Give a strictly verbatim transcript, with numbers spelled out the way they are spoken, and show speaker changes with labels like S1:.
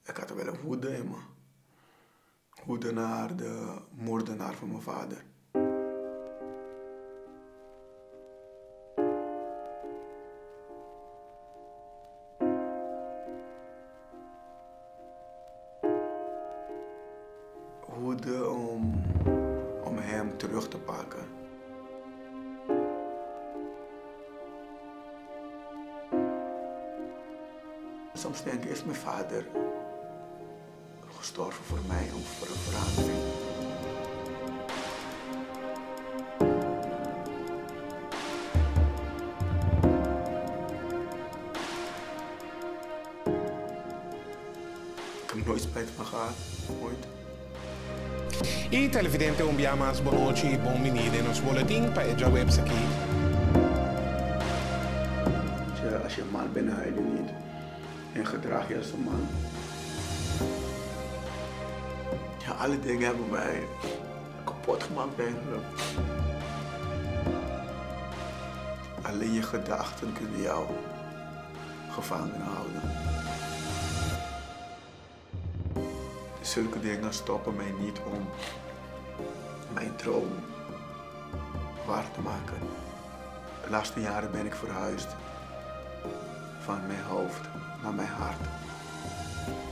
S1: Ik had wel een woede in me. Woede naar de moordenaar van mijn vader. Woede om, om hem terug te pakken. Soms denk ik, is mijn vader gestorven voor mij of voor een verandering? Ik heb nooit spijt van gehad, ooit.
S2: I televidente umbiamas bonoci bon venire in ons boletin pa Eja Webs aqui.
S1: Als je, als je een man bent, huil je niet. En gedraag je als een man. Ja, alle dingen hebben mij kapot gemaakt eigenlijk. Alleen je gedachten kunnen jou gevangen houden. Zulke dingen stoppen mij niet om mijn droom waar te maken. De laatste jaren ben ik verhuisd van mijn hoofd naar mijn hart.